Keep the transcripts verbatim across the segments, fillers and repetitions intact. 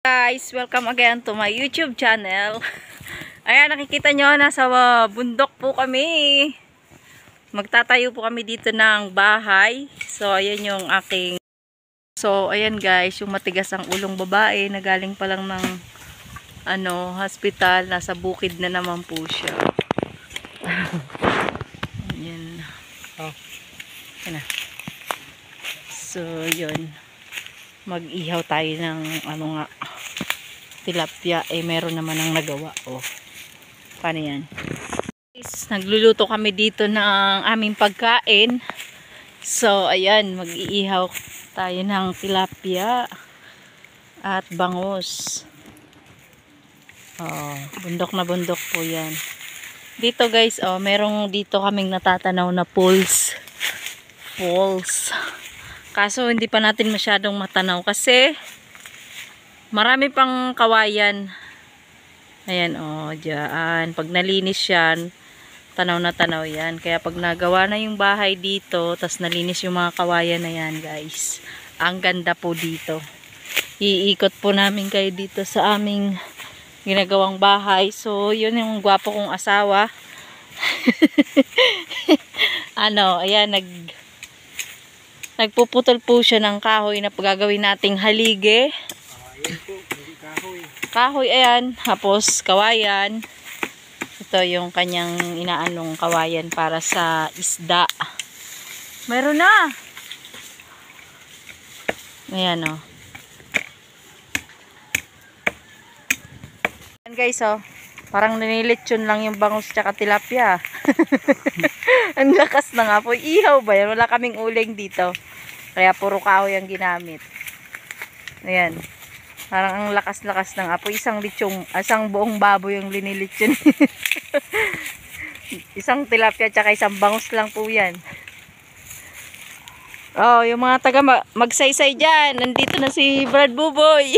Guys, welcome again to my YouTube channel. Ayan, nakikita nyo, nasa uh, bundok po kami. Magtatayo po kami dito ng bahay. So, ayan yung aking... So, ayan guys, yung matigas ang ulong babae na galing pa lang ng ano, hospital. Nasa bukid na naman po siya. Ayan. Oh. Ayan na. So, yun. Mag-ihaw tayo ng ano nga, tilapia. Eh, meron naman ang nagawa. Oh. Paano yan? Guys, nagluluto kami dito ng aming pagkain. So, ayan. Mag-iihaw tayo ng tilapia at bangus. Oh, bundok na bundok po yan. Dito guys, oh, merong dito kaming natatanaw na pools. Pools. Kaso hindi pa natin masyadong matanaw kasi marami pang kawayan. Ayan, oh, dyan. Pag nalinis yan, tanaw na tanaw yan. Kaya pag nagawa na yung bahay dito, tas nalinis yung mga kawayan na yan, guys. Ang ganda po dito. Iikot po namin kayo dito sa aming ginagawang bahay. So, yun yung gwapo kong asawa. Ano, ayan, nag... Nagpuputol po siya ng kahoy na pagagawin nating haligi. Ayan po, kahoy. Kahoy, ayan. Tapos, kawayan. Ito yung kanyang inaanong kawayan para sa isda. Meron na! Ayan, o. Oh. Ayan guys, o. Oh. Parang nililitsyon lang yung bangus tsaka tilapia. Ang lakas na nga po. Ihaw ba yan? Wala kaming uling dito. Kaya puro kahoy ang ginamit. Ayan. Parang ang lakas-lakas ng apoy. Isang litsong, isang buong baboy yung linilitsyon. Isang tilapia tsaka isang bangus lang po yan. Oh, yung mga taga magsaysay dyan. Nandito na si Brad Buboy.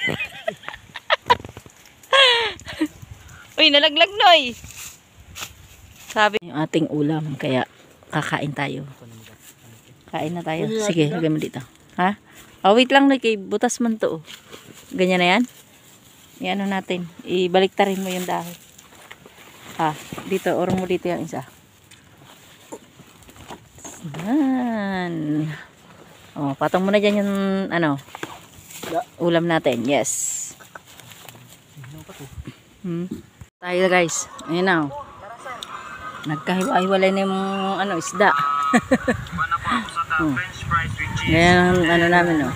Uy, nalaglag noy. Sabi yung ating ulam, kaya kakain tayo. Kain na tayo. Sige, lagay mo dito. Ha? Oh, wait lang, kay butas man to. Ganyan na yan. I-ano natin. Ibaliktarin mo yung dahon. Ha, dito, orong mo dito yung isa. Yan. Oh, patong mo na dyan yung ano, ulam natin. Yes. Hmm. Tayo guys, ayun na, oh. Nagkahiwa-hiwalay na yung ano, isda. Oh. Ganyan ang ano namin, oh.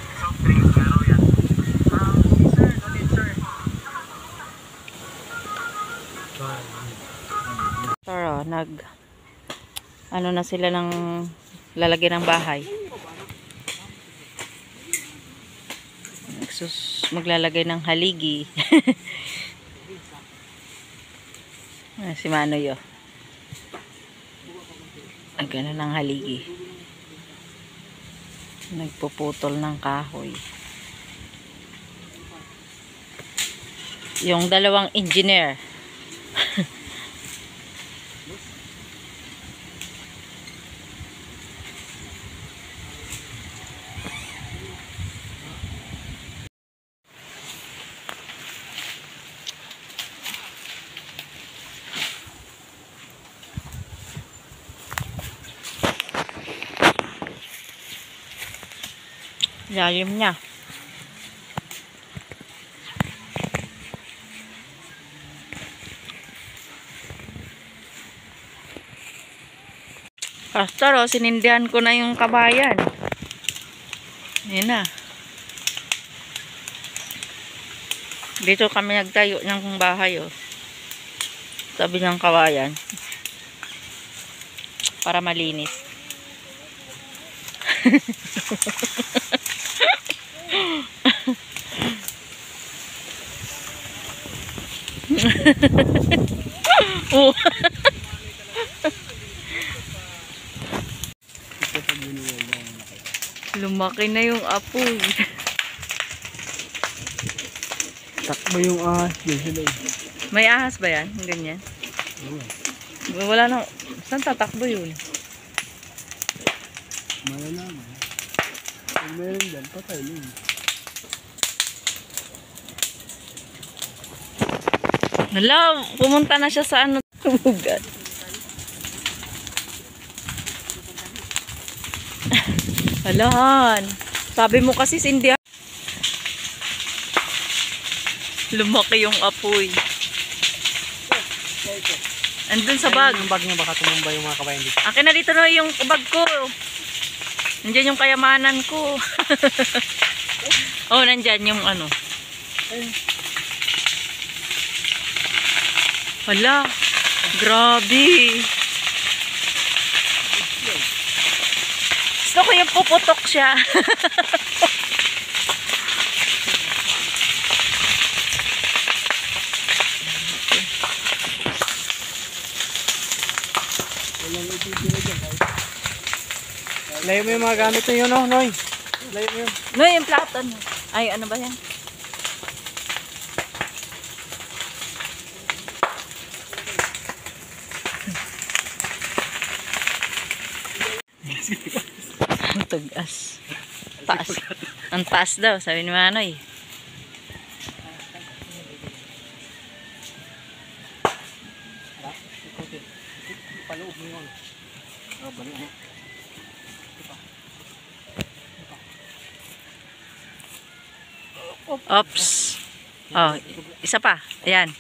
Pero nag ano na sila ng lalagyan ng bahay. Nagsus maglalagay ng haligi. Si Manoy, oh. Ang gano'n ng haligi. Nagpuputol ng kahoy. Yung dalawang engineer. Lalim niya. Pastor, oh, sinindihan ko na yung kabayan. Ayan na. Dito kami nagtayo ng bahay, oh. Sabi ng kawayan. Para malinis. Oh. Lumaki na yung apoy. Takbo yung ahas. May ahas ba yan? Ganyan? Wala na. Saan tatakbo yun? Malalaman. Kung meron dyan, patay lang. Hala, pumunta na siya sa ano. Bugat. Halahan. Sabi mo kasi Cindy. Lumaki yung apoy. Andun sa bag. Yung bag niya baka tumumba yung mga kabayan dito. Akin na dito na yung bag ko. Nandiyan yung kayamanan ko. Oh, nandyan yung ano. Hala. Grabe. Gusto ko yung puputok siya. Layo mo yung mga gamit na yun, no, Noy? Layo mo yun. No, yung plato. No. Ay, ano ba yan? Ang tugas. Taas. Ang taas daw, sabi ni Manoy. Paloob mo yun. Oh, balik mo. Oops. Oh, isa pa. Ayan.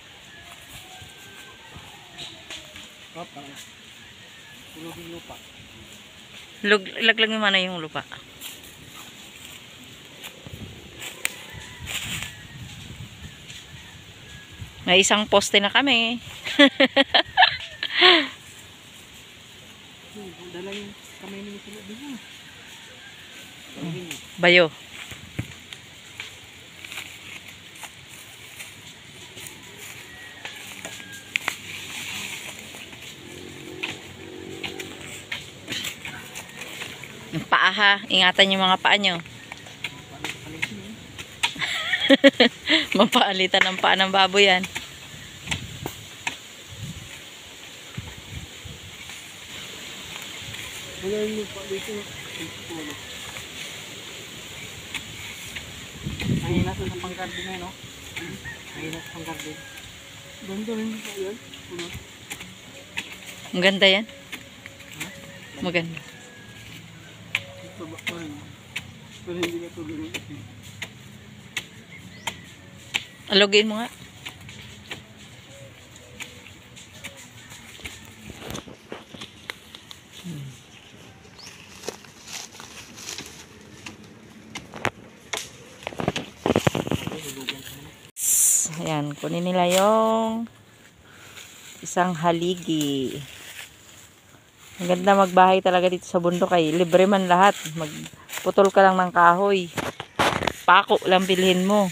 Oh, tulog yung lupa. Lug, ilaglag mo na yung lupa. May isang poste na kami. Dala yung kamay mo sa loob niya. Bayo. Yung paa ha. Ingatan yung mga paa nyo. Mapaalitan ng paa ng baboy yan. Wala yung lupa dito. Ang hinas sa pangkardin na yun, no? Ang hinas sa pangkardin. Ganda rin pa yan. Maganda yan. Maganda. Ito ba pa rin? Pero hindi ka tuloy. Alogin mo nga. Hmm. Ayan, kunin nila yung isang haligi. Ang ganda magbahay talaga dito sa bundok ay libre man lahat. Magputol ka lang ng kahoy. Pako lang bilhin mo.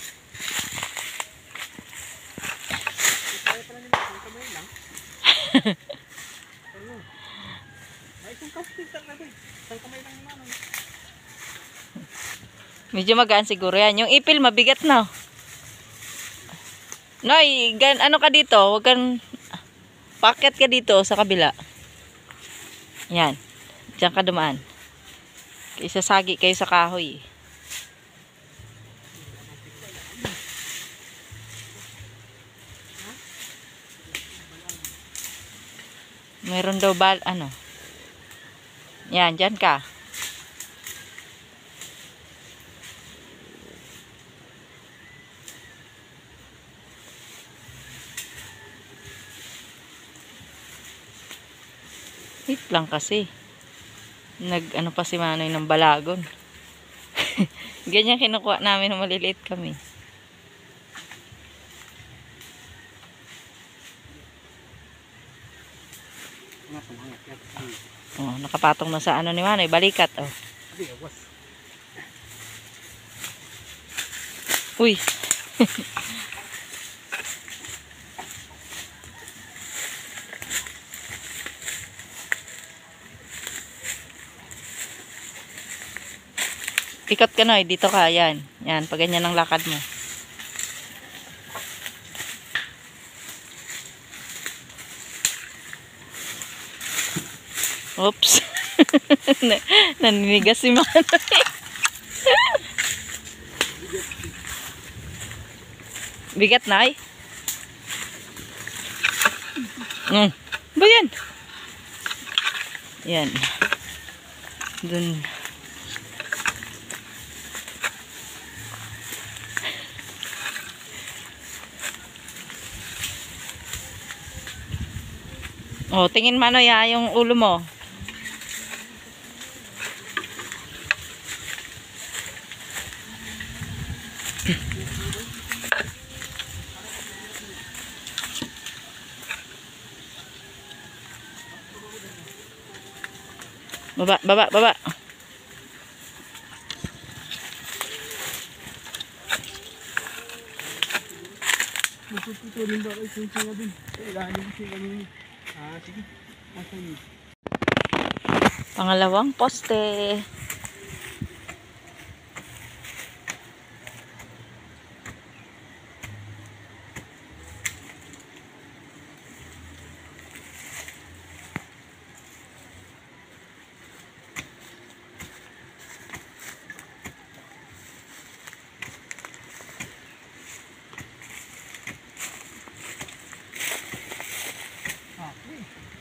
Medyo magaan siguro yan. Yung ipil mabigat na. Noy, gan ano ka dito? Huwag kang paket ka dito sa kabila. Yan. Diyan ka dumaan. Isasagi kayo sa kahoy. Meron daw bal, ano? Yan, diyan ka. Wait lang kasi. Nag, ano pa si Manoy ng balagon. Ganyan kinukuha namin nung maliliit kami. Oh, nakapatong na sa ano ni Manoy, balikat oh. Uy. Ikot ka na, dito ka, yan. Yan, pag ganyan ang lakad mo. Oops. Naninigas si Manoy. Bigat na eh. Mm. Ba yan? Yan. Dun. Oh, tingin mano ya yung ulo mo. Baba, baba, baba. Puputulin ba kayo yung singa dun? Ilalim yung singa dun. Ah, sige. Asan yun? Pangalawang poste. Ah, okay.